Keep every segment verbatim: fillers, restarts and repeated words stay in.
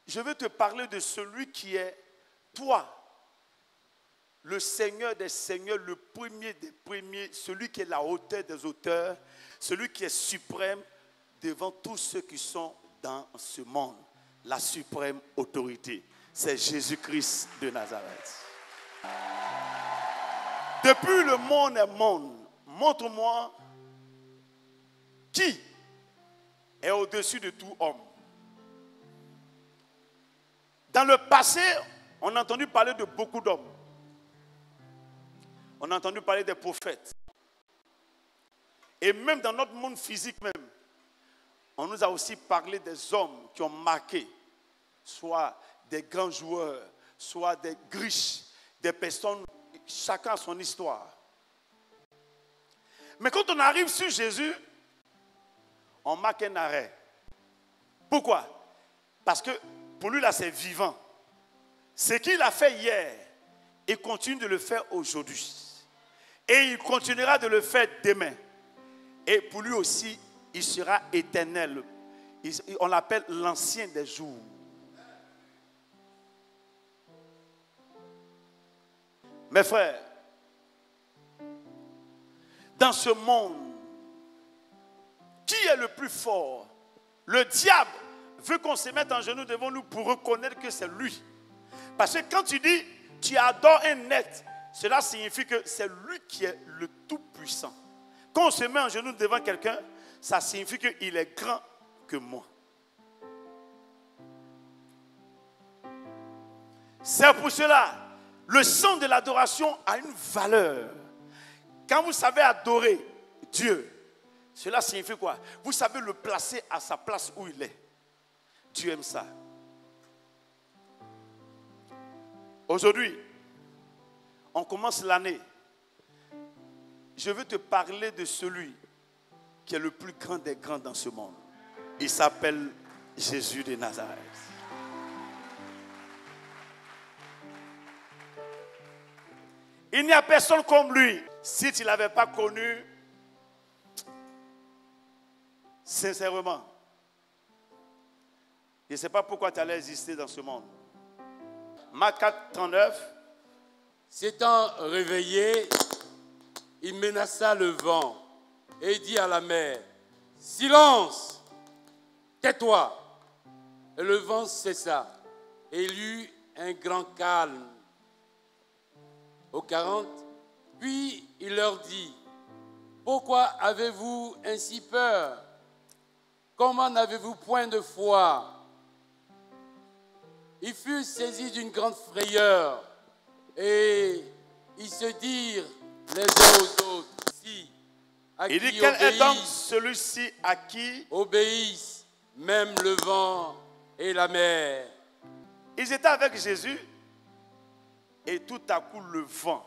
je veux te parler de celui qui est toi, le Seigneur des Seigneurs, le premier des premiers, celui qui est la hauteur des hauteurs, celui qui est suprême devant tous ceux qui sont dans ce monde. La suprême autorité, c'est Jésus-Christ de Nazareth. Depuis le monde est monde, montre-moi qui est au-dessus de tout homme. Dans le passé, on a entendu parler de beaucoup d'hommes. On a entendu parler des prophètes. Et même dans notre monde physique même, on nous a aussi parlé des hommes qui ont marqué, soit des grands joueurs, soit des riches, des personnes, chacun a son histoire. Mais quand on arrive sur Jésus, on marque un arrêt. Pourquoi? Parce que pour lui là c'est vivant. Ce qu'il a fait hier, il continue de le faire aujourd'hui. Et il continuera de le faire demain. Et pour lui aussi, il sera éternel. Il, on l'appelle l'ancien des jours. Mes frères, dans ce monde, qui est le plus fort? Le diable veut qu'on se mette en genoux devant nous pour reconnaître que c'est lui. Parce que quand tu dis, tu adores un être, cela signifie que c'est lui qui est le tout-puissant. Quand on se met en genoux devant quelqu'un, ça signifie qu'il est grand que moi. C'est pour cela, le sang de l'adoration a une valeur. Quand vous savez adorer Dieu, cela signifie quoi? Vous savez le placer à sa place où il est. Dieu aime ça. Aujourd'hui, on commence l'année. Je veux te parler de celui qui est le plus grand des grands dans ce monde. Il s'appelle Jésus de Nazareth. Il n'y a personne comme lui. Si tu ne l'avais pas connu, sincèrement, je ne sais pas pourquoi tu allais exister dans ce monde. Marc quatre, trente-neuf. S'étant réveillé, il menaça le vent et dit à la mer, « Silence, tais-toi !» Et le vent cessa et il y eut un grand calme. Au quarante, puis il leur dit, « Pourquoi avez-vous ainsi peur? Comment n'avez-vous point de foi ?» Ils furent saisis d'une grande frayeur et ils se dirent les uns aux autres, si, à il qui dit, quel est donc obéissent, celui-ci à qui obéissent même le vent et la mer. Ils étaient avec Jésus et tout à coup le vent.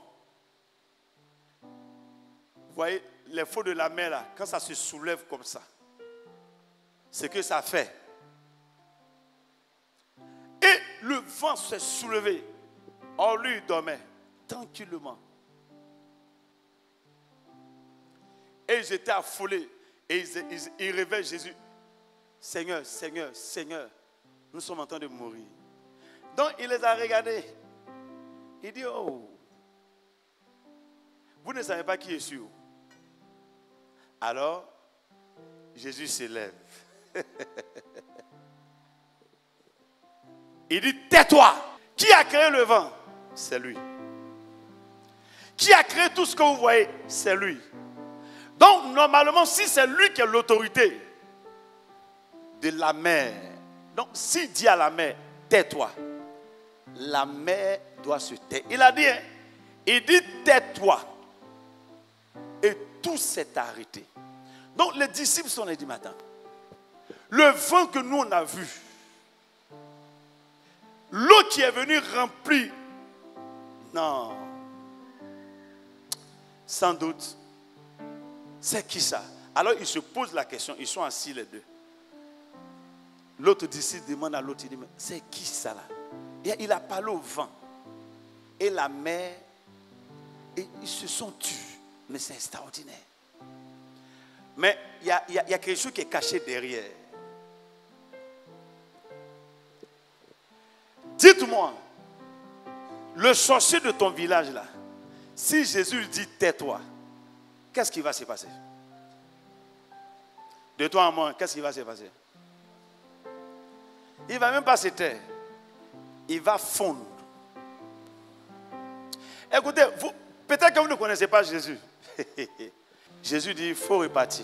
Vous voyez les flots de la mer là, quand ça se soulève comme ça, ce que ça fait. Et le vent s'est soulevé. Or lui il dormait tranquillement. Et ils étaient affolés. Et ils, ils, ils réveillent Jésus. Seigneur, Seigneur, Seigneur, nous sommes en train de mourir. Donc il les a regardés. Il dit, oh, vous ne savez pas qui est sur. Alors, Jésus s'élève. Il dit, tais-toi. Qui a créé le vent? C'est lui. Qui a créé tout ce que vous voyez? C'est lui. Donc, normalement, si c'est lui qui a l'autorité de la mer, donc s'il dit à la mer, tais-toi, la mer doit se taire. Il a dit, hein, il dit, tais-toi. Et tout s'est arrêté. Donc, les disciples sont les dit, matin, le vent que nous on a vu, l'eau qui est venue remplir, non, sans doute, c'est qui ça? Alors ils se posent la question, ils sont assis les deux. L'autre disciple demande à l'autre, il dit, mais c'est qui ça là? Et il a parlé au vent et la mer, et ils se sont tus, mais c'est extraordinaire. Mais il y a, y a, y a quelque chose qui est caché derrière. Dites-moi, le sorcier de ton village là, si Jésus lui dit tais-toi, qu'est-ce qui va se passer? De toi à moi, qu'est-ce qui va se passer? Il ne va même pas se taire. Il va fondre. Écoutez, vous, peut-être que vous ne connaissez pas Jésus. Jésus dit, il faut repartir.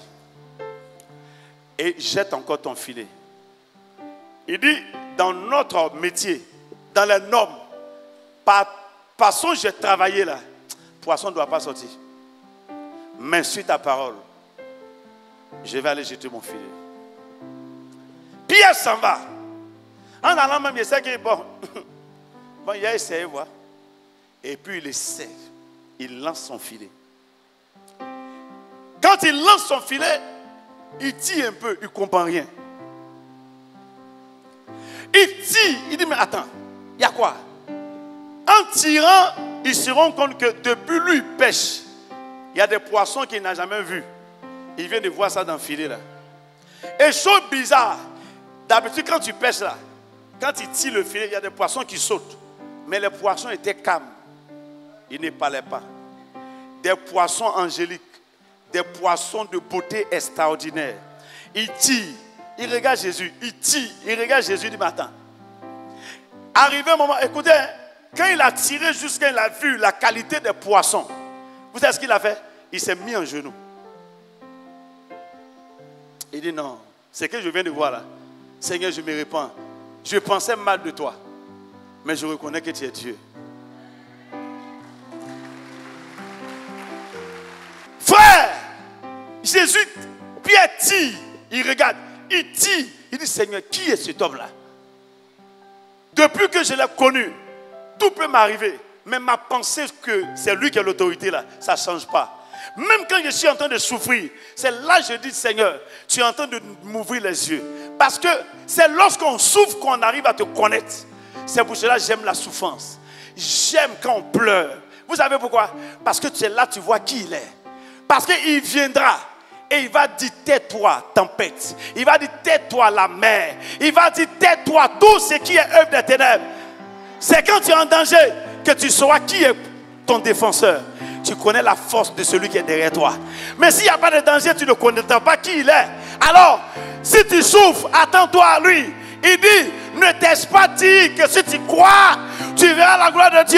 Et jette encore ton filet. Il dit, dans notre métier, dans les normes, par façon j'ai travaillé là, poisson ne doit pas sortir. Mais sur ta parole, je vais aller jeter mon filet. Pierre s'en va. En allant même, il sait que bon, bon, il a essayé, voir. Et puis il essaie. Il lance son filet. Quand il lance son filet, il tire un peu, il ne comprend rien. Il tire, il dit, mais attends, il y a quoi? En tirant, il se rend compte que depuis lui, il pêche. Il y a des poissons qu'il n'a jamais vus. Il vient de voir ça dans le filet là. Et chose bizarre, d'habitude quand tu pêches là, quand il tire le filet, il y a des poissons qui sautent. Mais les poissons étaient calmes. Ils ne parlaient pas. Des poissons angéliques. Des poissons de beauté extraordinaire. Il tire. Il regarde Jésus. Il tire. Il regarde Jésus. Il dit, mais attends. Arrivé un moment, écoutez, quand il a tiré jusqu'à il a vu la qualité des poissons, vous savez ce qu'il a fait? Il s'est mis en genoux. Il dit, non, c'est que je viens de voir là. Seigneur, je me répands. Je pensais mal de toi, mais je reconnais que tu es Dieu. Frère, Jésus, Pierre tire, il regarde, il tire, il dit, Seigneur, qui est cet homme-là? Depuis que je l'ai connu, tout peut m'arriver, mais ma pensée que c'est lui qui a l'autorité là, ça ne change pas. Même quand je suis en train de souffrir, c'est là que je dis, Seigneur, tu es en train de m'ouvrir les yeux. Parce que c'est lorsqu'on souffre qu'on arrive à te connaître. C'est pour cela que j'aime la souffrance. J'aime quand on pleure. Vous savez pourquoi? Parce que tu es là, tu vois qui il est. Parce qu'il viendra et il va dire, tais-toi, tempête. Il va dire, tais-toi, la mer. Il va dire, tais-toi, tout ce qui est œuvre des ténèbres. C'est quand tu es en danger que tu sauras qui est ton défenseur. Tu connais la force de celui qui est derrière toi. Mais s'il n'y a pas de danger, tu ne connais pas qui il est. Alors, si tu souffres, attends-toi à lui. Il dit, ne t'ai-je pas dit que si tu crois, tu verras la gloire de Dieu?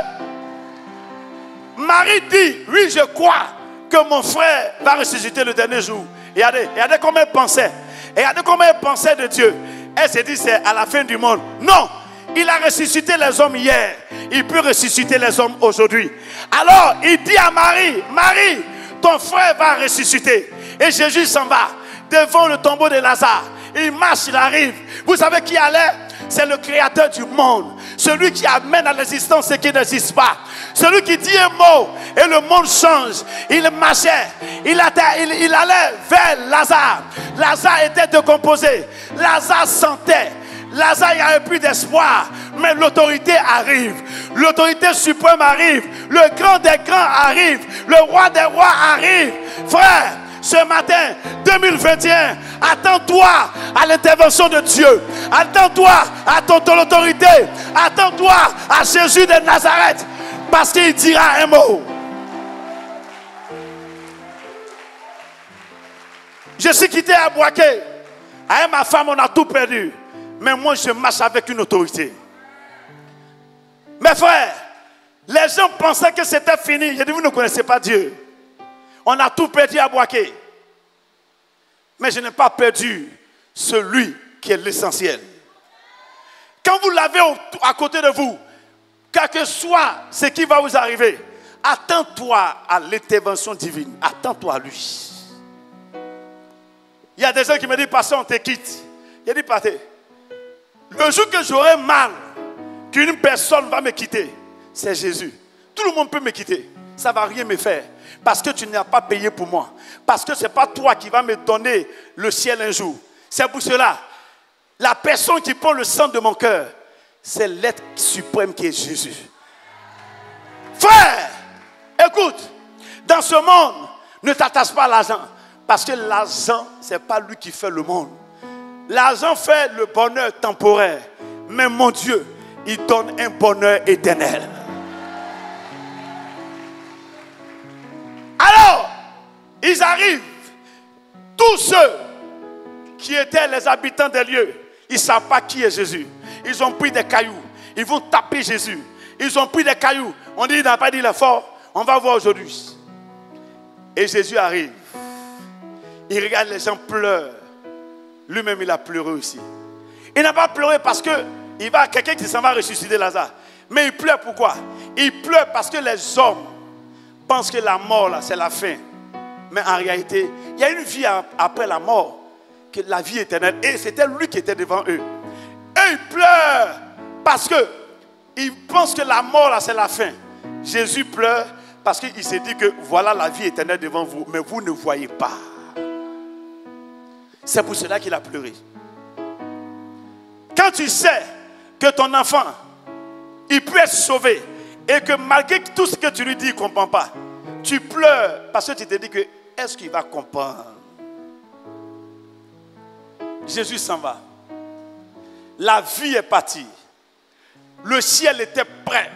Marie dit, oui, je crois que mon frère va ressusciter le dernier jour. Et regardez, regardez comment elle pensait. Et regardez comment elle pensait de Dieu. Elle s'est dit, c'est à la fin du monde. Non, il a ressuscité les hommes hier. Il peut ressusciter les hommes aujourd'hui. Alors, il dit à Marie, Marie, ton frère va ressusciter. Et Jésus s'en va devant le tombeau de Lazare. Il marche, il arrive. Vous savez qui allait? C'est le créateur du monde. Celui qui amène à l'existence ce qui n'existe pas. Celui qui dit un mot et le monde change. Il marchait. Il, allait, il, il allait vers Lazare. Lazare était décomposé. Lazare sentait. Lazare, il n'y avait plus d'espoir. Mais l'autorité arrive. L'autorité suprême arrive. Le grand des grands arrive. Le roi des rois arrive. Frère, ce matin, deux mille vingt et un, attends-toi à l'intervention de Dieu. Attends-toi à ton, ton autorité. Attends-toi à Jésus de Nazareth. Parce qu'il dira un mot. Je suis quitté à Boaké. Avec ma femme, on a tout perdu. Mais moi, je marche avec une autorité. Mes frères, les gens pensaient que c'était fini. J'ai dit, vous ne connaissez pas Dieu. On a tout perdu à Boaké. Mais je n'ai pas perdu celui qui est l'essentiel. Quand vous l'avez à côté de vous, quel que soit ce qui va vous arriver, attends-toi à l'intervention divine. Attends-toi à lui. Il y a des gens qui me disent, pasteur, on te quitte. J'ai dit, partez. Le jour que j'aurai mal, qu'une personne va me quitter, c'est Jésus. Tout le monde peut me quitter. Ça ne va rien me faire. Parce que tu n'as pas payé pour moi. Parce que ce n'est pas toi qui vas me donner le ciel un jour. C'est pour cela, la personne qui prend le sang de mon cœur, c'est l'être suprême qui est Jésus. Frère, écoute, dans ce monde, ne t'attache pas à l'argent. Parce que l'argent, ce n'est pas lui qui fait le monde. L'argent fait le bonheur temporaire. Mais mon Dieu, il donne un bonheur éternel. Alors, ils arrivent, tous ceux qui étaient les habitants des lieux, ils ne savent pas qui est Jésus. Ils ont pris des cailloux, ils vont taper Jésus. Ils ont pris des cailloux. On dit, il n'a pas dit l'effort, on va voir aujourd'hui. Et Jésus arrive. Il regarde les gens pleurer. Lui-même, il a pleuré aussi. Il n'a pas pleuré parce que il va quelqu'un qui s'en va ressusciter Lazare. Mais il pleure pourquoi? Il pleure parce que les hommes pensent que la mort, là, c'est la fin. Mais en réalité, il y a une vie après la mort, que la vie éternelle. Et c'était lui qui était devant eux. Et ils pleurent parce qu'ils pensent que la mort, là, c'est la fin. Jésus pleure parce qu'il s'est dit que voilà la vie éternelle devant vous, mais vous ne voyez pas. C'est pour cela qu'il a pleuré. Quand tu sais que ton enfant, il peut être sauvé, et que malgré tout ce que tu lui dis, il ne comprend pas, tu pleures parce que tu te dis que est-ce qu'il va comprendre? Jésus s'en va. La vie est partie. Le ciel était prêt.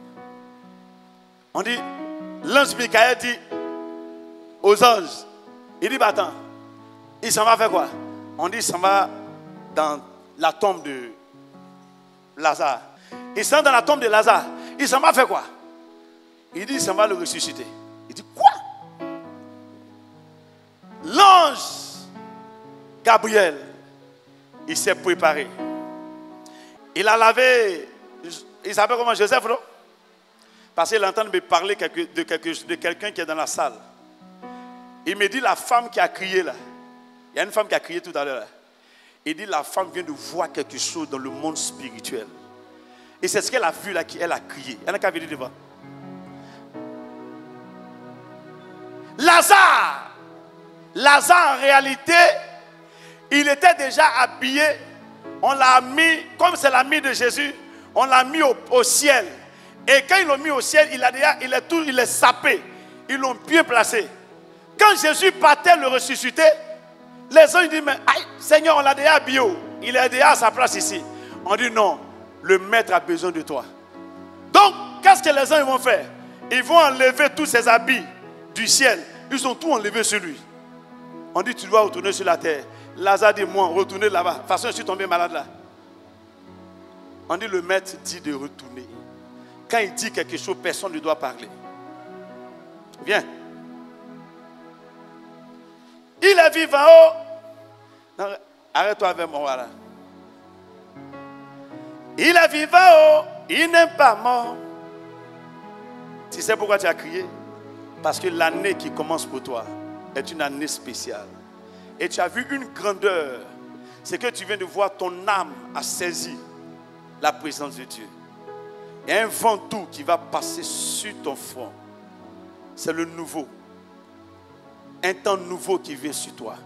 On dit, l'ange Michael dit aux anges, il dit, bah attends, il s'en va faire quoi? On dit, il s'en va dans la tombe de Lazare. Il s'en va dans la tombe de Lazare. Il s'en va faire quoi? Il dit, il s'en va le ressusciter. Il dit, quoi? L'ange Gabriel, il s'est préparé. Il a lavé, il s'appelle comment, Joseph, non? Parce qu'il entend me parler de quelqu'un qui est dans la salle. Il me dit, la femme qui a crié là, il y a une femme qui a crié tout à l'heure. Il dit, la femme vient de voir quelque chose dans le monde spirituel. Et c'est ce qu'elle a vu là, qu'elle a crié. Il y en a qui a vu devant. Lazare. Lazare, en réalité, il était déjà habillé. On l'a mis, comme c'est l'ami de Jésus, on l'a mis au, au ciel. Et quand ils l'ont mis au ciel, il, a déjà, il, est tout, il est sapé. Ils l'ont bien placé. Quand Jésus partait le ressusciter, les gens disent, mais aïe, Seigneur, on l'a déjà habillé. Il est déjà à sa place ici. On dit non, le maître a besoin de toi. Donc, qu'est-ce que les gens vont faire? Ils vont enlever tous ces habits du ciel. Ils ont tout enlevé sur lui. On dit, tu dois retourner sur la terre. Lazare dit, moi, retourner là-bas. De toute façon, je suis tombé malade là. On dit, le maître dit de retourner. Quand il dit quelque chose, personne ne doit parler. Viens. Il est vivant. Oh. Arrête-toi avec moi là. Il est vivant. Oh. Il n'est pas mort. Tu sais pourquoi tu as crié? Parce que l'année qui commence pour toi est une année spéciale. Et tu as vu une grandeur. C'est que tu viens de voir ton âme a saisi la présence de Dieu. Il y a un vent doux qui va passer sur ton front. C'est le nouveau. Un temps nouveau qui vient sur toi.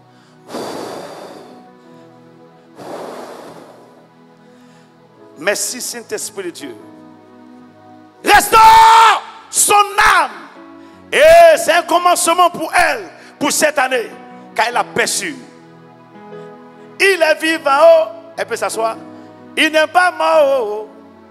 Merci Saint-Esprit de Dieu. Restaure son âme. Et c'est un commencement pour elle, pour cette année, car elle a perçu. Il est vivant, oh. Elle peut s'asseoir. Il n'est pas mort. Oh.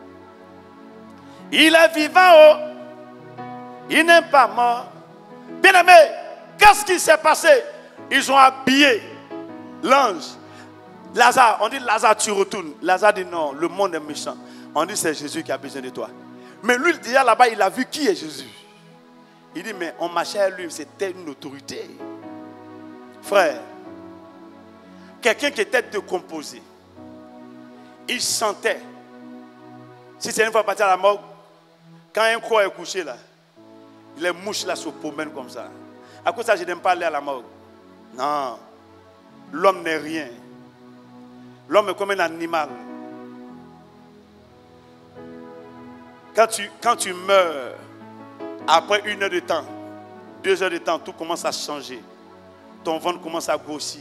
Il est vivant, oh. Il n'est pas mort. Bien aimé, qu'est-ce qui s'est passé? Ils ont habillé l'ange. Lazare, on dit Lazare, tu retournes. Lazare dit non, le monde est méchant. On dit c'est Jésus qui a besoin de toi. Mais lui, déjà là-bas, il a vu qui est Jésus. Il dit, mais on marchait à lui, c'était une autorité. Frère, quelqu'un qui était décomposé, il sentait. Si c'est une fois parti à la morgue, quand un corps est couché là, les mouches là se promènent comme ça. À cause de ça, je n'aime pas aller à la morgue. Non, l'homme n'est rien. L'homme est comme un animal. Quand tu, quand tu meurs, après une heure de temps, deux heures de temps, tout commence à changer. Ton ventre commence à grossir.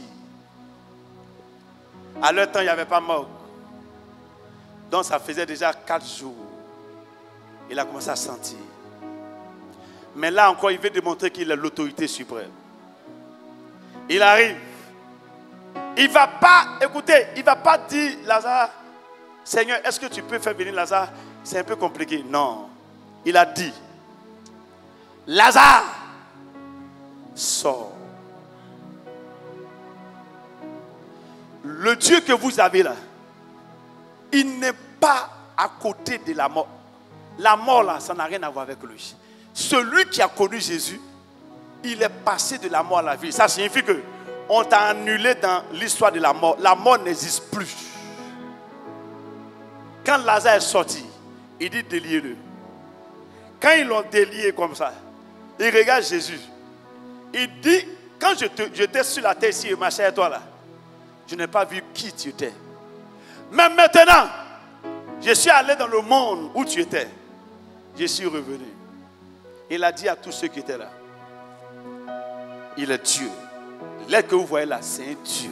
À leur temps, il n'y avait pas morgue. Donc ça faisait déjà quatre jours. Il a commencé à sentir. Mais là encore, il veut démontrer qu'il a l'autorité suprême. Il arrive. Il ne va pas, écoutez, il ne va pas dire, Lazare, Seigneur, est-ce que tu peux faire venir Lazare? C'est un peu compliqué. Non. Il a dit, Lazare, sors. Le Dieu que vous avez là, il n'est pas à côté de la mort. La mort là, ça n'a rien à voir avec lui. Celui qui a connu Jésus, il est passé de la mort à la vie. Ça signifie que on t'a annulé dans l'histoire de la mort. La mort n'existe plus. Quand Lazare est sorti, il dit déliez-le. Quand ils l'ont délié comme ça, il regarde Jésus. Il dit, quand je te, j'étais sur la terre ici et marchais avec toi là, je n'ai pas vu qui tu étais. Mais maintenant, je suis allé dans le monde où tu étais. Je suis revenu. Il a dit à tous ceux qui étaient là, il est Dieu. L'être que vous voyez là, c'est un Dieu.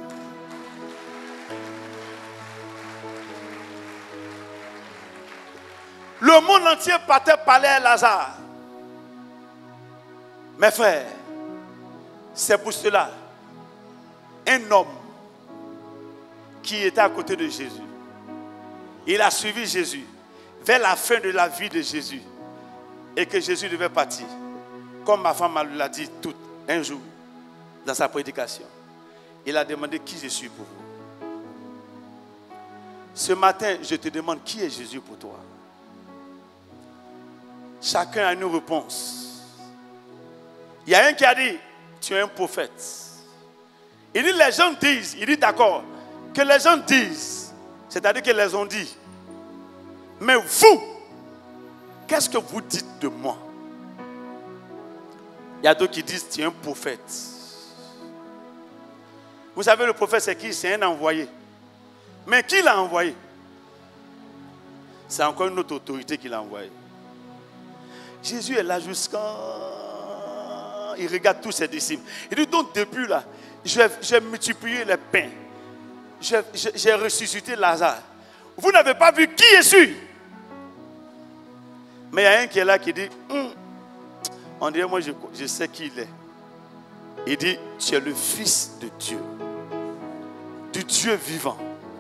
Le monde entier partait parler à Lazare. Mes frères, c'est pour cela, un homme qui était à côté de Jésus, il a suivi Jésus vers la fin de la vie de Jésus et que Jésus devait partir. Comme ma femme l'a dit tout un jour dans sa prédication. Il a demandé qui je suis pour vous. Ce matin, je te demande qui est Jésus pour toi. Chacun a une réponse. Il y a un qui a dit, tu es un prophète. Il dit, les gens disent, il dit d'accord, que les gens disent, c'est-à-dire qu'ils les ont dit. Mais vous, qu'est-ce que vous dites de moi? Il y a d'autres qui disent, tu es un prophète. Vous savez, le prophète, c'est qui? C'est un envoyé. Mais qui l'a envoyé? C'est encore une autre autorité qui l'a envoyé. Jésus est là jusqu'à... Il regarde tous ses disciples. Il dit, donc depuis là, j'ai multiplié les pains. J'ai ressuscité Lazare. Vous n'avez pas vu qui je suis. Mais il y a un qui est là qui dit, hm, on dirait, moi je, je sais qui il est. Il dit, tu es le Fils de Dieu. Du Dieu vivant.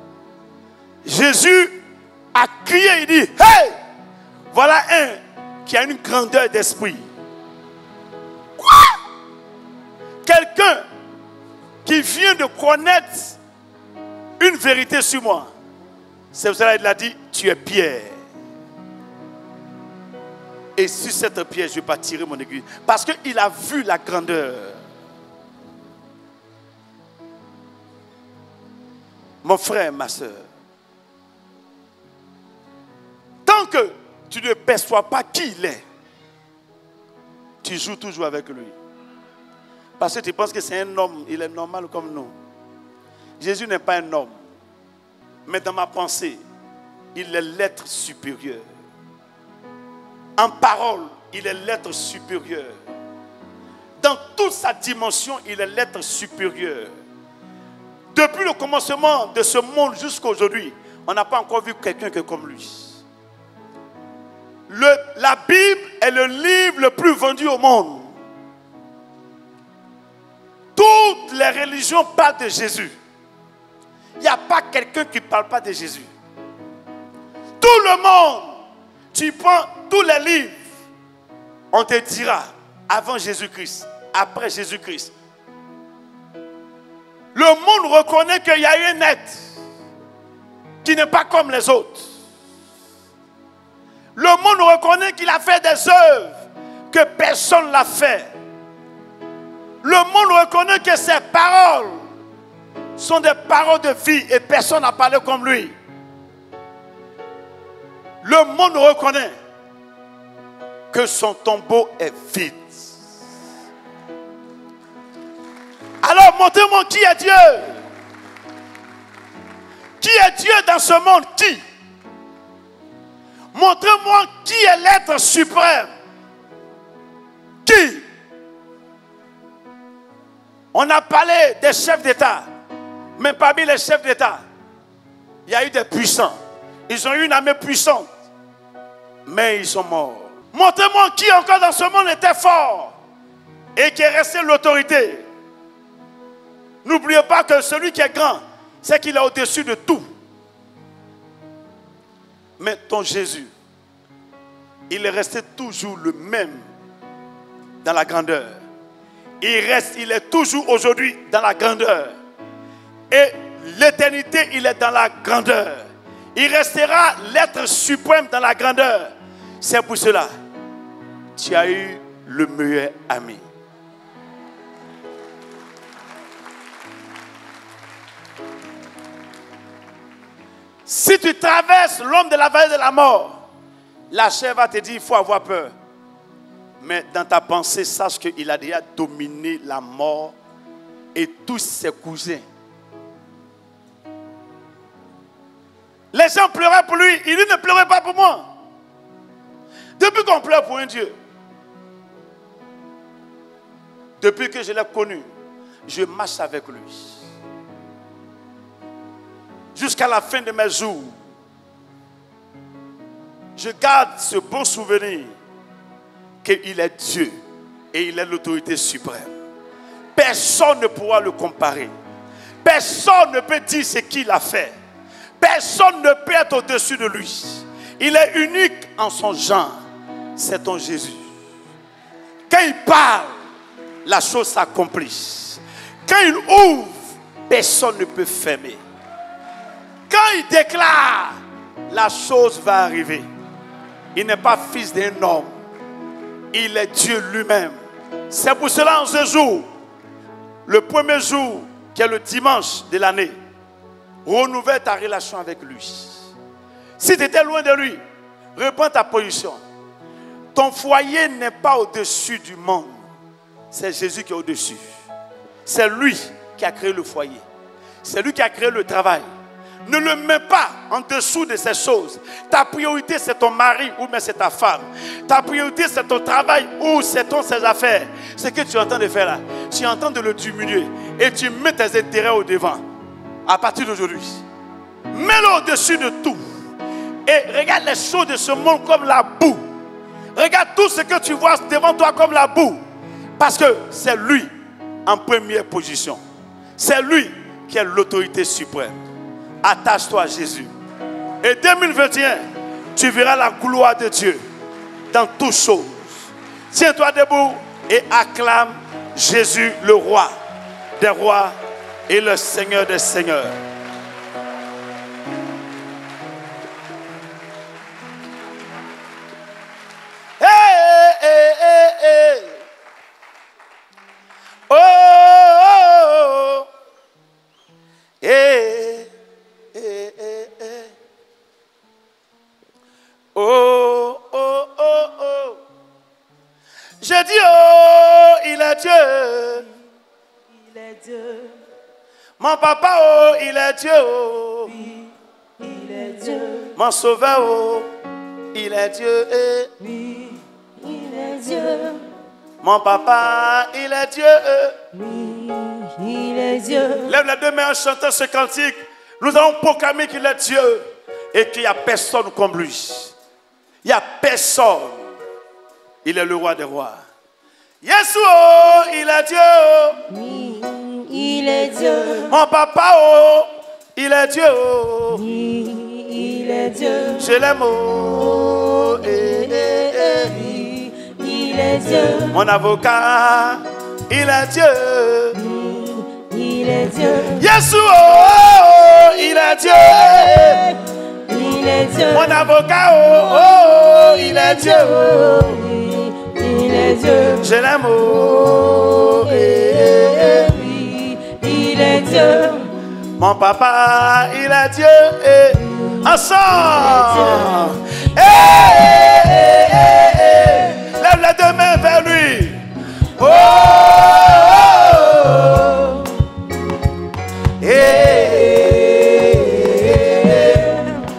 Jésus a crié, il dit, hey, voilà un qui a une grandeur d'esprit. Quoi? Quelqu'un qui vient de connaître une vérité sur moi. C'est pour cela qu'il a dit, tu es Pierre. Et sur cette pierre, je vais bâtir mon église. Parce qu'il a vu la grandeur. Mon frère, ma soeur. Tant que tu ne perçois pas qui il est, tu joues toujours avec lui. Parce que tu penses que c'est un homme, il est normal comme nous. Jésus n'est pas un homme. Mais dans ma pensée, il est l'être supérieur. En parole, il est l'être supérieur. Dans toute sa dimension, il est l'être supérieur. Depuis le commencement de ce monde jusqu'à aujourd'hui, on n'a pas encore vu quelqu'un que comme lui. Le, la Bible est le livre le plus vendu au monde. Toutes les religions parlent de Jésus. Il n'y a pas quelqu'un qui ne parle pas de Jésus. Tout le monde, tu prends tous les livres, on te dira avant Jésus-Christ, après Jésus-Christ. Le monde reconnaît qu'il y a eu un être qui n'est pas comme les autres. Le monde reconnaît qu'il a fait des œuvres que personne n'a fait. Le monde reconnaît que ses paroles sont des paroles de vie et personne n'a parlé comme lui. Le monde reconnaît que son tombeau est vide. Alors montrez-moi qui est Dieu. Qui est Dieu dans ce monde? Qui? Montrez-moi qui est l'être suprême. Qui? On a parlé des chefs d'État. Mais parmi les chefs d'État, il y a eu des puissants. Ils ont eu une armée puissante. Mais ils sont morts. Montrez-moi qui encore dans ce monde était fort et qui est resté l'autorité. N'oubliez pas que celui qui est grand, c'est qu'il est au-dessus de tout. Mais ton Jésus, il est resté toujours le même dans la grandeur. Il reste, il est toujours aujourd'hui dans la grandeur. Et l'éternité, il est dans la grandeur. Il restera l'être suprême dans la grandeur. C'est pour cela, tu as eu le meilleur ami. Si tu traverses l'homme de la vallée de la mort, la chair va te dire, il faut avoir peur. Mais dans ta pensée, sache qu'il a déjà dominé la mort et tous ses cousins. Les gens pleuraient pour lui. Il dit, ne pleurez pas pour moi. Depuis qu'on pleure pour un Dieu, depuis que je l'ai connu, je marche avec lui. Jusqu'à la fin de mes jours, je garde ce bon souvenir qu'il est Dieu et il est l'autorité suprême. Personne ne pourra le comparer. Personne ne peut dire ce qu'il a fait. Personne ne peut être au-dessus de lui. Il est unique en son genre. C'est ton Jésus. Quand il parle, la chose s'accomplit. Quand il ouvre, personne ne peut fermer. Quand il déclare, la chose va arriver. Il n'est pas fils d'un homme. Il est Dieu lui-même. C'est pour cela en ce jour, le premier jour qui est le dimanche de l'année, renouvelle ta relation avec lui. Si tu étais loin de lui, reprends ta position. Ton foyer n'est pas au-dessus du monde. C'est Jésus qui est au-dessus. C'est lui qui a créé le foyer. C'est lui qui a créé le travail. Ne le mets pas en dessous de ces choses. Ta priorité, c'est ton mari ou bien c'est ta femme. Ta priorité, c'est ton travail ou c'est ton ses affaires. Ce que tu es en train de faire là, tu es en train de le diminuer et tu mets tes intérêts au devant. À partir d'aujourd'hui, mets-le au-dessus de tout. Et regarde les choses de ce monde comme la boue. Regarde tout ce que tu vois devant toi comme la boue. Parce que c'est lui en première position. C'est lui qui est l'autorité suprême. Attache-toi à Jésus. Et deux mille vingt et un, tu verras la gloire de Dieu dans toutes choses. Tiens-toi debout et acclame Jésus, le roi des rois et le Seigneur des seigneurs. Hey, hey, hey, hey. Oh, oh, oh. Hey. Eh, eh, eh. Oh, oh, oh, oh. Je dis, oh, il est Dieu. Il est Dieu. Mon papa, oh, il est Dieu. Oh. Oui, il est Dieu. Mon sauveur, oh, il est Dieu. Eh. Oui, il est Dieu. Mon papa, il est Dieu. Oui, il est Dieu. Lève les deux mains en chantant ce cantique. Nous allons proclamer qu'il est Dieu et qu'il n'y a personne comme lui. Il n'y a personne. Il est le roi des rois. Yesu, oh, il est Dieu. Oui, il est Dieu. Mon papa, oh, il est Dieu. Oui, il est Dieu. Je l'aime, oh, eh, eh, eh. Oui, il est Dieu. Mon avocat, il est Dieu. Il est Dieu. Yesu, oh, il est Dieu. Il est Dieu. Mon avocat, oh, oh, il est Dieu. Oui, il est Dieu. Je l'aime, oh, eh, eh, eh. Oui, il est Dieu. Mon papa, il est Dieu. Eh. Ensemble. Eh, eh, eh, eh, eh. Lève les deux mains vers lui. Oh, oh, oh. Eh, eh, eh.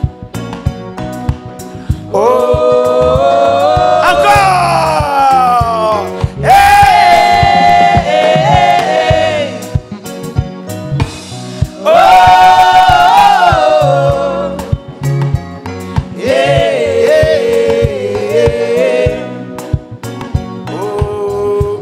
Oh, encore. Eh, eh, eh. Oh, eh, eh, eh. Oh,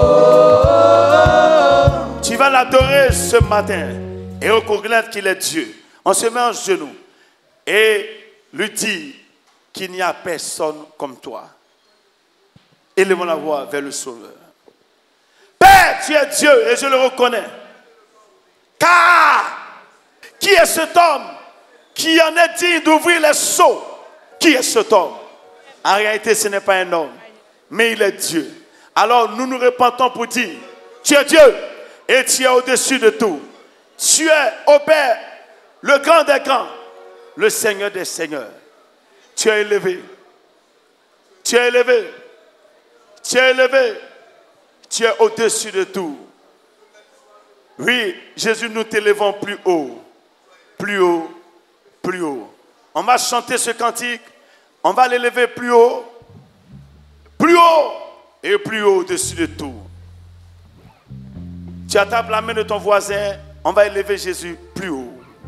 oh. Tu vas l'adorer ce matin et reconnaître qu'il est Dieu. On se met en genoux et lui dit qu'il n'y a personne comme toi. Élevons la voix vers le Sauveur. Père, tu es Dieu et je le reconnais. Car qui est cet homme qui en est digne d'ouvrir les sceaux? Qui est cet homme? En réalité, ce n'est pas un homme, mais il est Dieu. Alors nous nous repentons pour dire, tu es Dieu et tu es au-dessus de tout. Tu es, ô Père, le grand des grands, le Seigneur des seigneurs. Tu es élevé. Tu es élevé. Tu es élevé. Tu es au-dessus de tout. Oui, Jésus, nous t'élevons plus haut. Plus haut. Plus haut. On va chanter ce cantique. On va l'élever plus haut. Plus haut. Et plus haut au-dessus de tout. Tu attrapes la main de ton voisin. On va élever Jésus plus haut.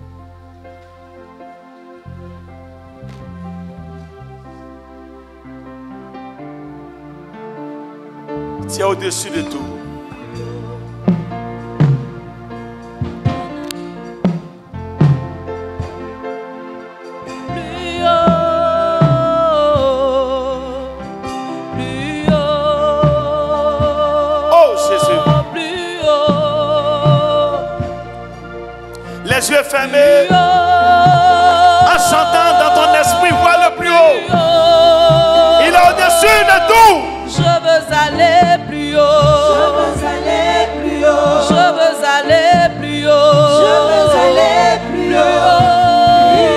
Tu es au-dessus de tout. Plus haut, plus haut. Oh Jésus. Plus haut. Les yeux fermés. En chantant dans ton esprit, vois le plus haut. Il est au-dessus de tout. Je veux aller plus haut. Je veux aller plus haut. Je veux aller plus haut. Je veux aller plus haut. Plus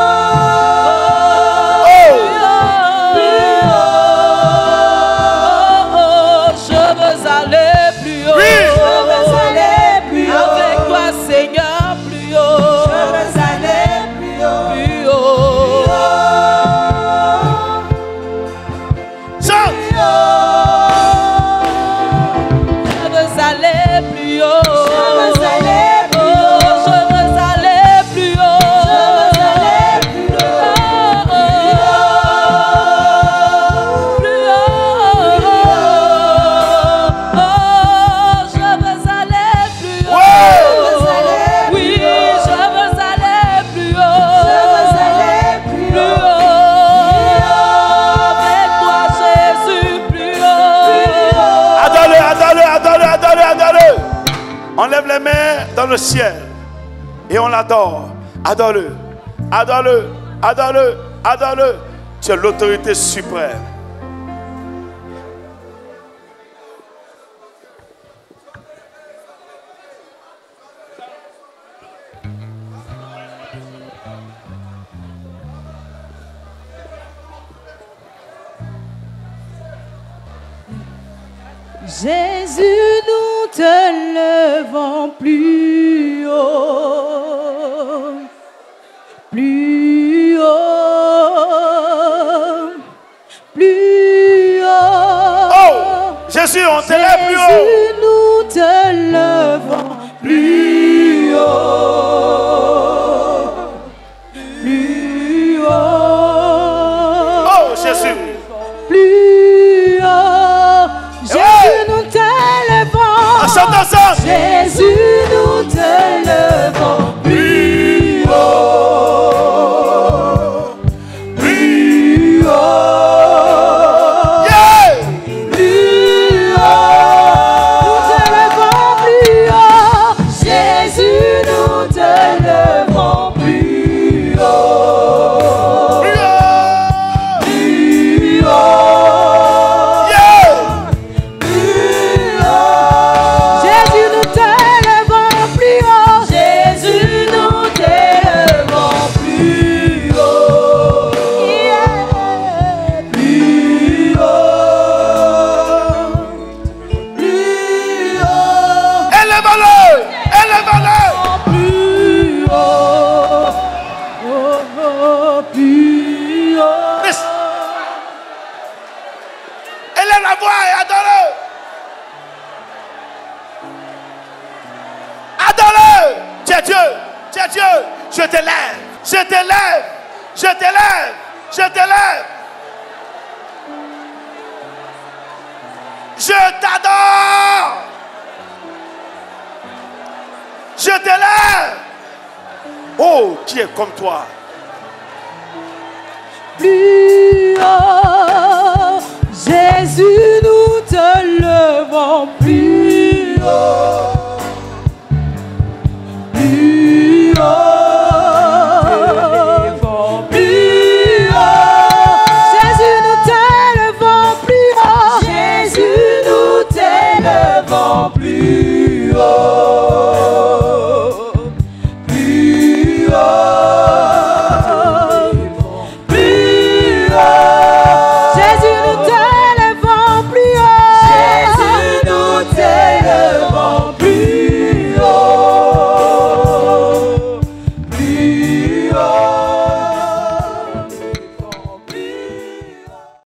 haut. Je veux aller plus haut. Oui. Je veux aller plus haut. Avec toi, Seigneur, plus haut. Je veux aller plus haut. Plus haut. Chante. Je veux aller plus haut. Je veux aller plus haut. Je veux aller plus haut. Je veux aller plus haut. Plus haut. Je veux aller plus haut. Oui, je veux aller plus haut. Je veux aller plus haut. Avec toi, Jésus, plus haut. Adore-le, adore-le, adore-le, adore-le, adore-le. On lève les mains dans le ciel et on l'adore. Adore-le, adore-le, adore-le, adore-le. Tu es l'autorité suprême. Jésus, nous te levons plus haut, plus haut, plus haut. Oh, Jésus, on t'élève plus haut. Jésus, nous te levons plus haut, plus haut. Oh, Jésus. Plus haut, Jésus, nous t'élevons. Chante ensemble. Jésus, nous t'élevons. Plus haut, plus haut, Yeah. plus haut. Nous t'élevons plus haut. Jésus, nous t'élevons plus haut. Plus haut. Plus haut. Yeah. Jésus, nous t'élevons plus haut. Jésus, nous t'élevons plus haut. Yeah. Plus haut. Plus haut. Élève-le, élève-le. Plus haut. Oh, oh, plus haut. Listen. Élève la voix et adore-le. Adore-le. Tu es Dieu, tu es Dieu. Je t'élève, je t'élève, je t'élève, je t'élève. Je t'adore. Je t'élève. Oh, qui est comme toi? plus haut. Jésus, nous te levons plus haut. Plus haut. Plus haut. Jésus, nous t'élevons plus haut. Jésus, nous t'élevons plus haut.